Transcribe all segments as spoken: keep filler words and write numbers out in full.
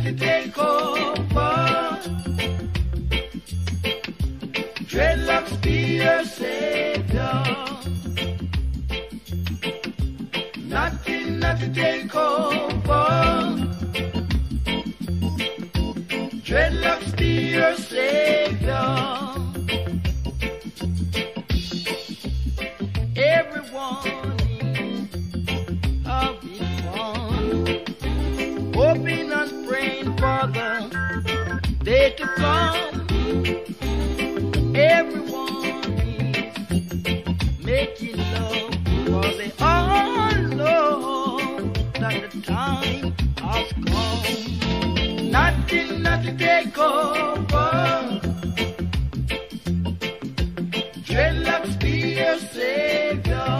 to take over. Dreadlocks be your savior. Nothing not to take over. Dreadlocks be your savior. Everyone is having fun, hoping and praying for the day to come. Everyone is making love, for they all know that the time has come. Nothing not to take over. Dreadlocks be your savior.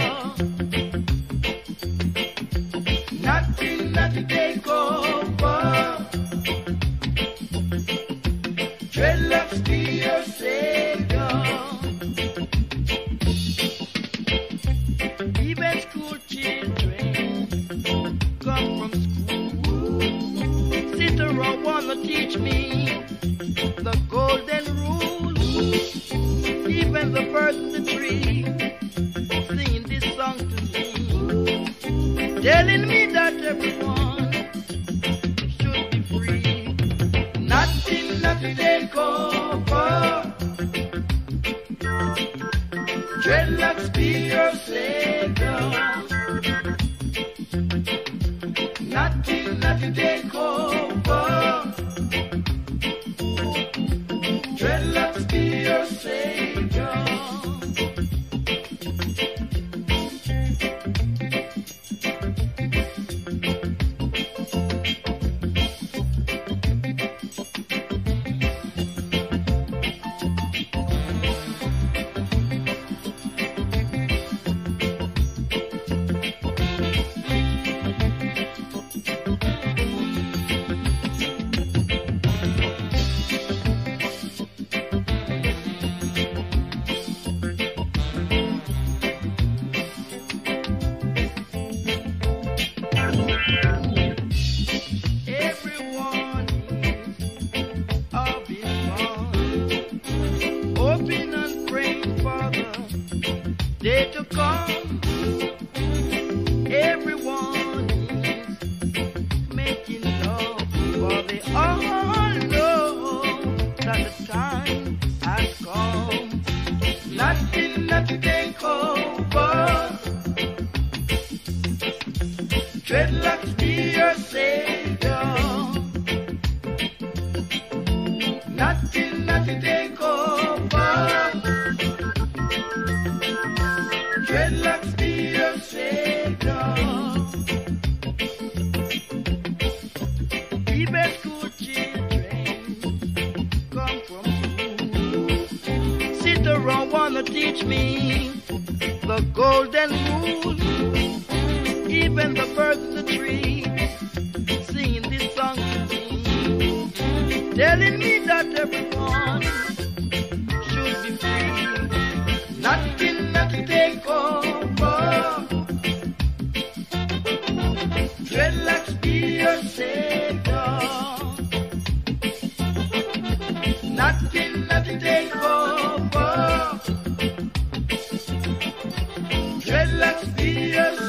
Nothing not to take over. Dreadlocks be your savior. Even school children come from school, sit around wanna teach me the golden rule. Even the birds in the tree singing this song to me, telling me that everyone should be free. Nothing not to take over. Dreadlocks be your savior. Nothing not to take over. Dreadlocks be your savior. Day to come, everyone is making love, for they all know that the time has come. Nothing not to take over. Dreadlocks be your savior. Nothing not to take over. Dreadlocks be your savior. Even school children come from school, sit around wanna teach me the golden rule. Even the birds in the tree singing this song to me, telling me that everyone should be free. Nothing not to take over. Dreadlocks be your savior. Nothing not to take over. Dreadlocks be your savior.